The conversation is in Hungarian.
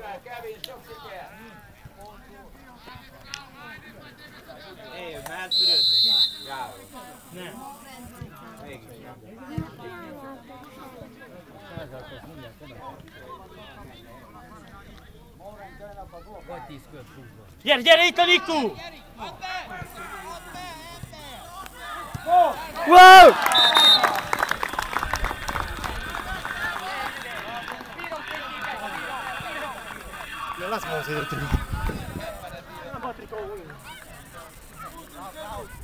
Kevin, sok siker! Mehet fürödni? Gábor. Nem. Mégis nem. Vagy 10 kört húzva. Gyere, gyere itt a Niku! Wow! Lass mal was hier.